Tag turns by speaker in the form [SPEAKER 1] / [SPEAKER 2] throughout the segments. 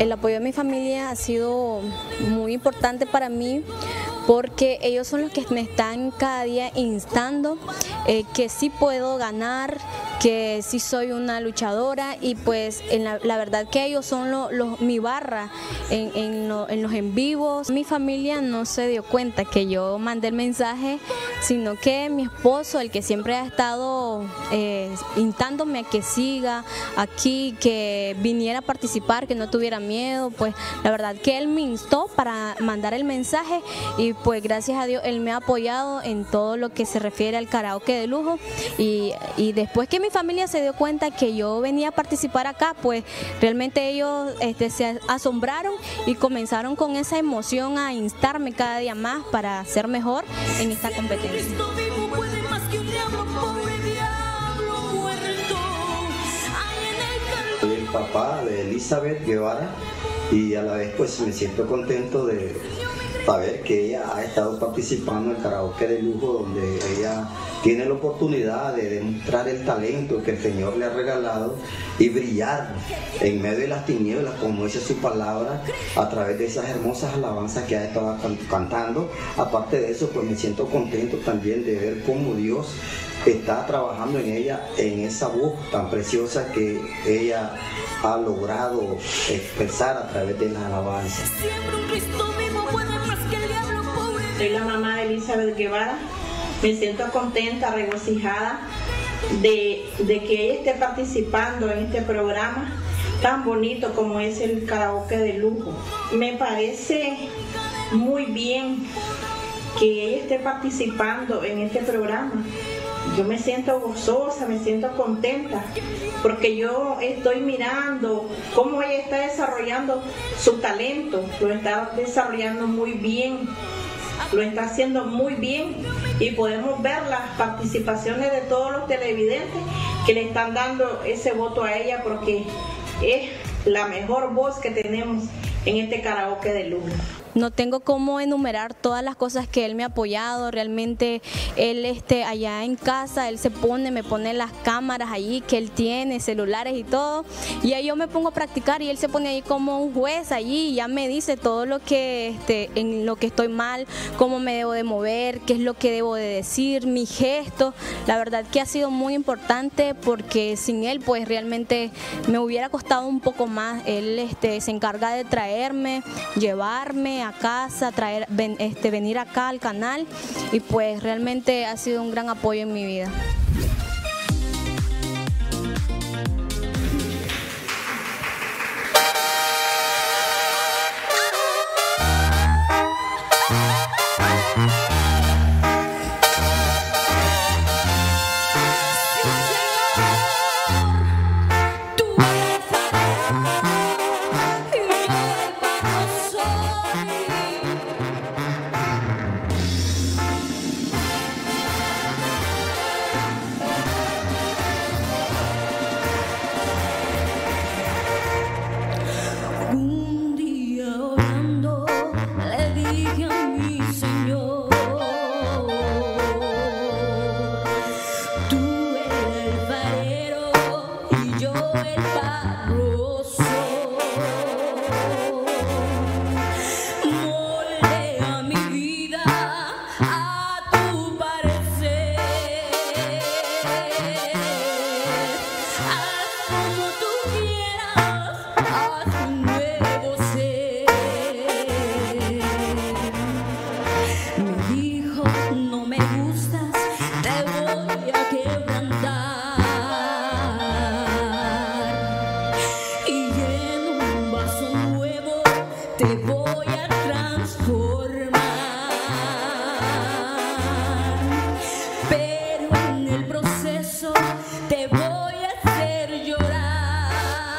[SPEAKER 1] El apoyo de mi familia ha sido muy importante para mí porque ellos son los que me están cada día instando que sí puedo ganar, que sí soy una luchadora y pues la verdad que ellos son mi barra en los en vivos. Mi familia no se dio cuenta que yo mandé el mensaje, sino que mi esposo, el que siempre ha estado instándome a que siga aquí, que viniera a participar, que no tuviera miedo, pues la verdad que él me instó para mandar el mensaje y pues gracias a Dios él me ha apoyado en todo lo que se refiere al karaoke de lujo y después que mi familia se dio cuenta que yo venía a participar acá, pues realmente ellos se asombraron y comenzaron con esa emoción a instarme cada día más para ser mejor en esta competencia.
[SPEAKER 2] Soy el papá de Elizabeth Guevara y a la vez pues me siento contento de saber que ella ha estado participando en el karaoke de lujo, donde ella tiene la oportunidad de demostrar el talento que el Señor le ha regalado y brillar en medio de las tinieblas, como dice su palabra, a través de esas hermosas alabanzas que ha estado cantando. Aparte de eso, pues me siento contento también de ver cómo Dios está trabajando en ella, en esa voz tan preciosa que ella ha logrado expresar a través de las alabanzas.
[SPEAKER 3] Soy la mamá de Elizabeth Guevara. Me siento contenta, regocijada de que ella esté participando en este programa tan bonito como es el karaoke de lujo. Me parece muy bien que ella esté participando en este programa. Yo me siento gozosa, me siento contenta, porque yo estoy mirando cómo ella está desarrollando su talento, lo está desarrollando muy bien, lo está haciendo muy bien y podemos ver las participaciones de todos los televidentes que le están dando ese voto a ella porque es la mejor voz que tenemos en este karaoke de lujo.
[SPEAKER 1] No tengo cómo enumerar todas las cosas que él me ha apoyado. Realmente él allá en casa, él me pone las cámaras allí que él tiene, celulares y todo. Y ahí yo me pongo a practicar y él se pone ahí como un juez allí y ya me dice todo lo que en lo que estoy mal, cómo me debo de mover, qué es lo que debo de decir, mis gestos. La verdad que ha sido muy importante porque sin él pues realmente me hubiera costado un poco más. Él se encarga de traerme, llevarme a casa, venir acá al canal y pues realmente ha sido un gran apoyo en mi vida.
[SPEAKER 4] Pero en el proceso te voy a hacer llorar.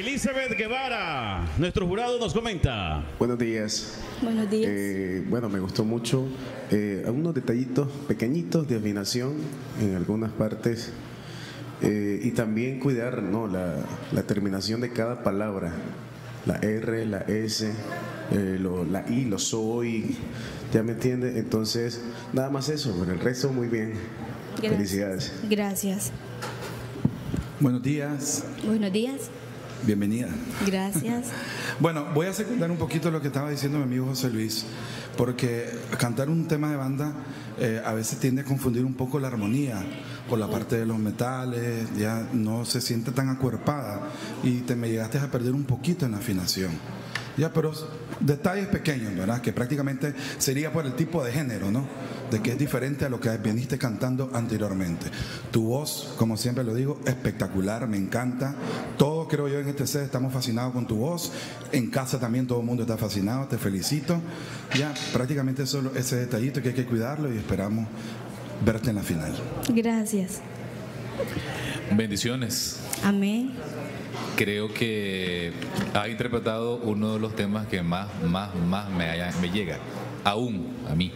[SPEAKER 4] Elizabeth Guevara, nuestro jurado nos comenta.
[SPEAKER 5] Buenos días.
[SPEAKER 1] Buenos días.
[SPEAKER 5] Bueno, me gustó mucho algunos detallitos pequeñitos de afinación en algunas partes y también cuidar, ¿no?, la terminación de cada palabra, la R, la S, la I, lo soy, ¿ya me entiende? Entonces, nada más eso, pero el resto muy bien.
[SPEAKER 1] Gracias.
[SPEAKER 5] Felicidades.
[SPEAKER 1] Gracias.
[SPEAKER 6] Buenos días.
[SPEAKER 1] Buenos días.
[SPEAKER 6] Bienvenida.
[SPEAKER 1] Gracias.
[SPEAKER 6] Bueno, voy a secundar un poquito lo que estaba diciendo mi amigo José Luis, porque cantar un tema de banda a veces tiende a confundir un poco la armonía por la parte de los metales, ya no se siente tan acuerpada y me llegaste a perder un poquito en la afinación. Ya, pero detalles pequeños, ¿verdad? Que prácticamente sería por el tipo de género, ¿no? De que es diferente a lo que viniste cantando anteriormente. Tu voz, como siempre lo digo, espectacular, me encanta. Todos, creo yo, en este set estamos fascinados con tu voz. En casa también todo el mundo está fascinado, te felicito. Ya, prácticamente solo ese detallito que hay que cuidarlo y esperamos verte en la final.
[SPEAKER 1] Gracias.
[SPEAKER 7] Bendiciones.
[SPEAKER 1] Amén.
[SPEAKER 7] Creo que ha interpretado uno de los temas que más me llega, aún a mí.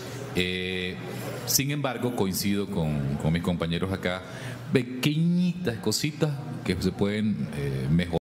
[SPEAKER 7] Sin embargo, coincido con mis compañeros acá, pequeñitas cositas que se pueden mejorar.